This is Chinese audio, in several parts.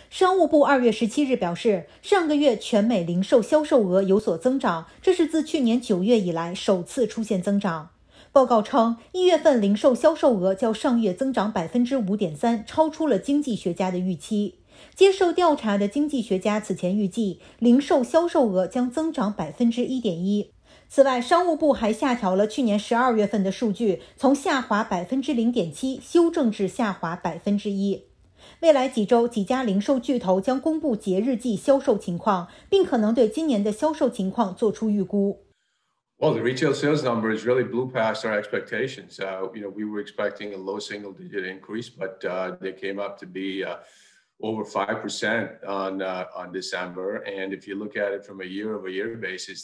商务部2月17日表示，上个月全美零售销售额有所增长，这是自去年9月以来首次出现增长。报告称，1月份零售销售额较上月增长 5.3%， 超出了经济学家的预期。接受调查的经济学家此前预计，零售销售额将增长 1.1%。此外，商务部还下调了去年12月份的数据，从下滑 0.7% 修正至下滑 1%。未来几周，几家零售巨头将公布节日季销售情况，并可能对今年的销售情况做出预估。 Well, the retail sales numbers really blew past our expectations. We were expecting a low single-digit increase, but they came up to be over 5% on December. And if you look at it from a year-over-year basis,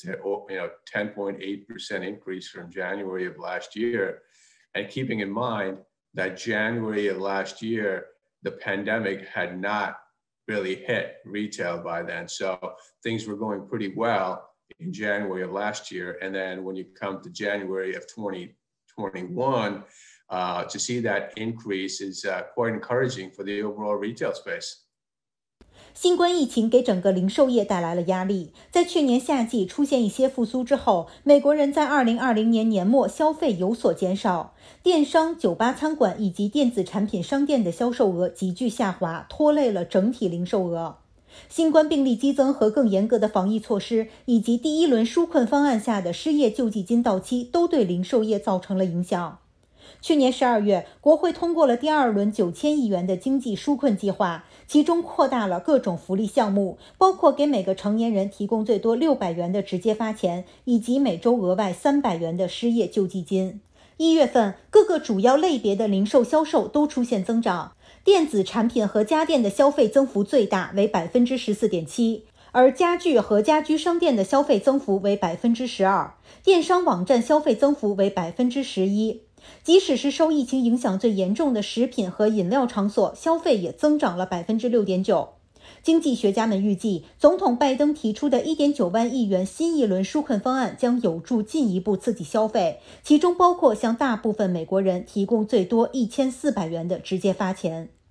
10.8% increase from January of last year. And keeping in mind that January of last year, the pandemic had not really hit retail by then. So things were going pretty well in January of last year. And then when you come to January of 2021, to see that increase is quite encouraging for the overall retail space. 新冠疫情给整个零售业带来了压力，在去年夏季出现一些复苏之后，美国人在2020年年末消费有所减少，电商、酒吧、餐馆以及电子产品商店的销售额急剧下滑，拖累了整体零售额。新冠病例激增和更严格的防疫措施，以及第一轮纾困方案下的失业救济金到期，都对零售业造成了影响。去年12月，国会通过了第2轮9000亿元的经济纾困计划，其中扩大了各种福利项目，包括给每个成年人提供最多600元的直接发钱，以及每周额外300元的失业救济金。1月份，各个主要类别的零售销售都出现增长，电子产品和家电的消费增幅最大，为 14.7%， 而家具和家居商店的消费增幅为 12%， 电商网站消费增幅为 11%。即使是受疫情影响最严重的食品和饮料场所，消费也增长了 6.9%。经济学家们预计，总统拜登提出的 1.9 万亿元新一轮纾困方案将有助进一步刺激消费，其中包括向大部分美国人提供最多1400元的直接发钱。